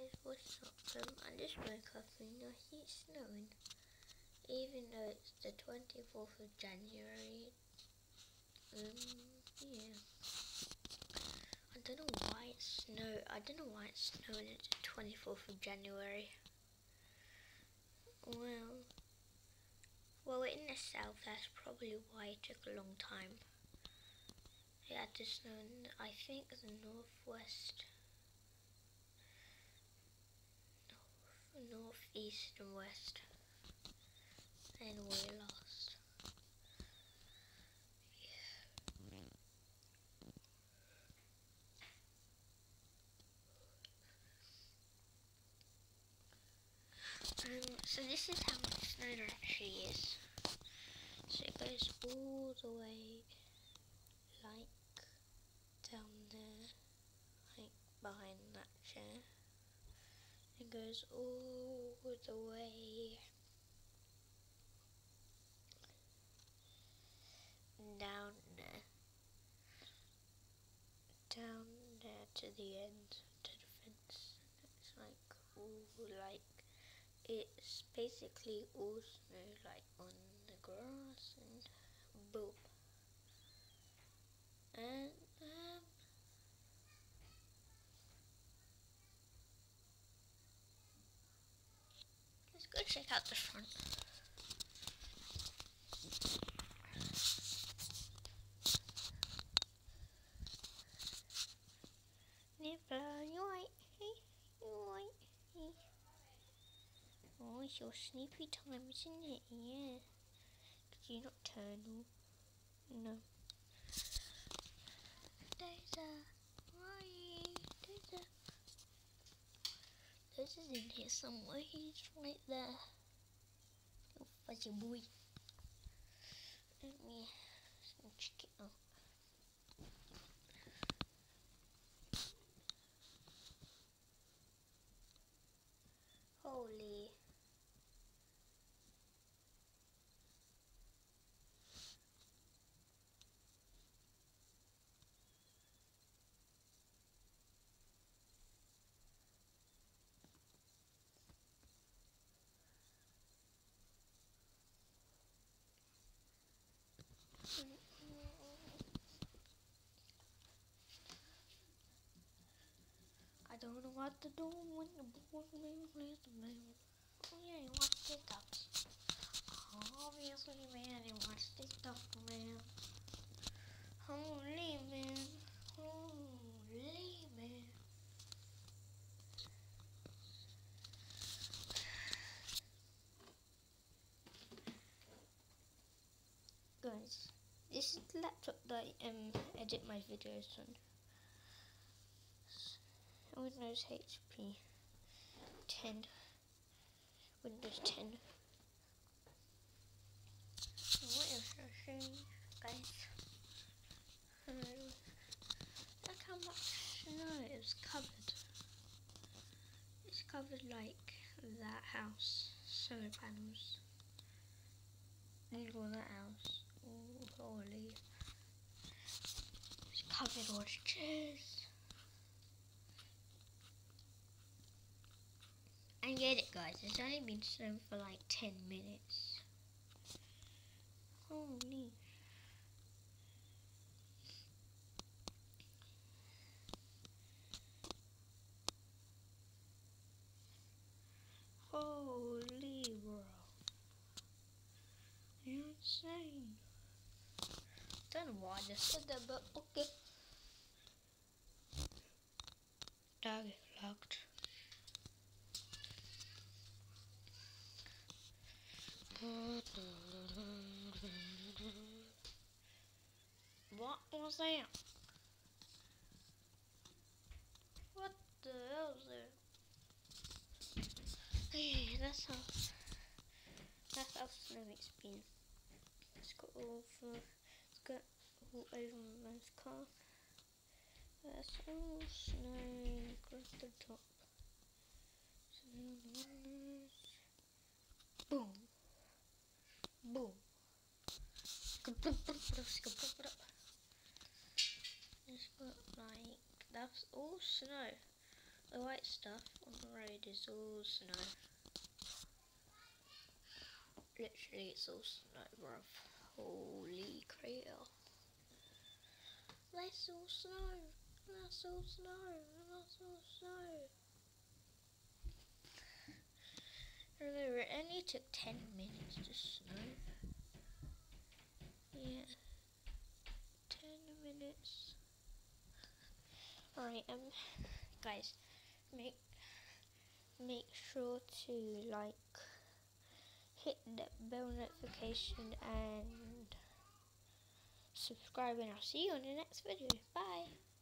guys, what's up? I just woke up and I see it's snowing, even though it's the 24th of January. Yeah. I don't know why it's snowing at the 24th of January. Well, in the south, that's probably why it took a long time. It had to snow in, I think, the northwest. North, east and west, and we're lost. So this is how much snow there actually is. So it goes all the way, like, down there, like, behind that chair. It goes all the way down there to the end, to the fence. It's like all like, it's basically all snow like on the grass and boom. And let's go check out the front. Nicola, you alright? Hey, you alright? Hey. Oh, it's your sleepy time, isn't it? Yeah. Because you're nocturnal. No. Daisy's in here somewhere. He's right there. Little fuzzy boy. Let me check it out. Holy. I don't know what to do when the board man plays the man. Oh yeah, he watched TikToks. Obviously, man, he watched TikTok, man. Holy man. Holy man. Guys, this is the laptop that I edit my videos on. Windows HP 10. Windows 10. What else should I show you, guys? Look how much snow it was covered. It's covered like that house. Solar panels. Look at that house. Oh, holy. It's covered all the chairs. And get it, guys, it's only been snowing for like 10 minutes. Holy. Holy, bro. You're insane. Don't know why I just said that, but okay. Dog locked. What was that? What the hell is that? Hey, that's how snow it's been. It's got all over my car. That's all snow across the top. Boom. Boom. It's got like, that's all snow. The white stuff. On the road is all snow. Literally, it's all snow, bruv. Holy crap. That's all snow. That's all snow. That's all snow. Remember, it only took 10 minutes to snow. Yeah. 10 minutes. Alright, guys, make sure to hit that bell notification and subscribe, and I'll see you on the next video. Bye.